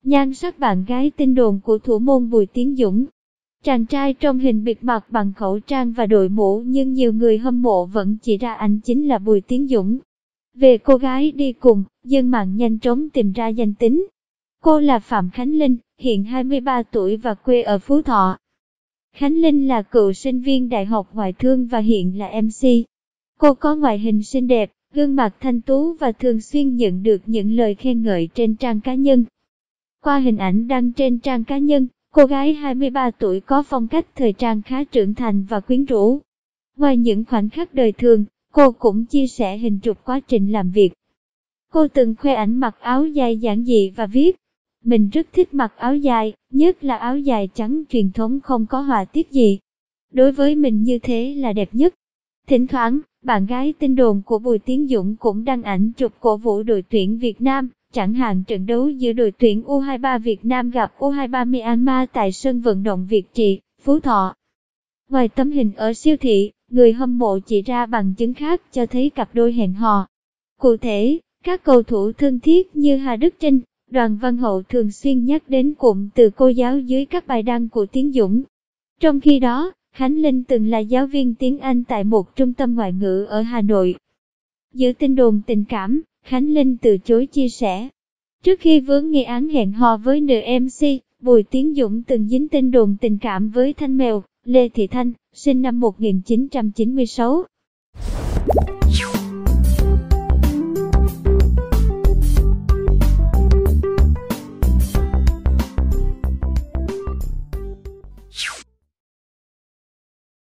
nhan sắc bạn gái tin đồn của thủ môn Bùi Tiến Dũng. Chàng trai trong hình bịt mặt bằng khẩu trang và đội mũ nhưng nhiều người hâm mộ vẫn chỉ ra anh chính là Bùi Tiến Dũng. Về cô gái đi cùng, dân mạng nhanh chóng tìm ra danh tính. Cô là Phạm Khánh Linh, hiện 23 tuổi và quê ở Phú Thọ. Khánh Linh là cựu sinh viên Đại học Ngoại thương và hiện là MC. Cô có ngoại hình xinh đẹp, gương mặt thanh tú và thường xuyên nhận được những lời khen ngợi trên trang cá nhân. Qua hình ảnh đăng trên trang cá nhân, cô gái 23 tuổi có phong cách thời trang khá trưởng thành và quyến rũ. Ngoài những khoảnh khắc đời thường, cô cũng chia sẻ hình chụp quá trình làm việc. Cô từng khoe ảnh mặc áo dài giản dị và viết: "Mình rất thích mặc áo dài, nhất là áo dài trắng truyền thống không có họa tiết gì. Đối với mình như thế là đẹp nhất." Thỉnh thoảng, bạn gái tin đồn của Bùi Tiến Dũng cũng đăng ảnh chụp cổ vũ đội tuyển Việt Nam, chẳng hạn trận đấu giữa đội tuyển U23 Việt Nam gặp U23 Myanmar tại sân vận động Việt Trì, Phú Thọ. Ngoài tấm hình ở siêu thị, người hâm mộ chỉ ra bằng chứng khác cho thấy cặp đôi hẹn hò. Cụ thể, các cầu thủ thân thiết như Hà Đức Chinh, Đoàn Văn Hậu thường xuyên nhắc đến cụm từ cô giáo dưới các bài đăng của Tiến Dũng. Trong khi đó, Khánh Linh từng là giáo viên tiếng Anh tại một trung tâm ngoại ngữ ở Hà Nội. Giữa tin đồn tình cảm, Khánh Linh từ chối chia sẻ. Trước khi vướng nghi án hẹn hò với nữ MC, Bùi Tiến Dũng từng dính tin đồn tình cảm với Thanh Mèo, Lê Thị Thanh, sinh năm 1996.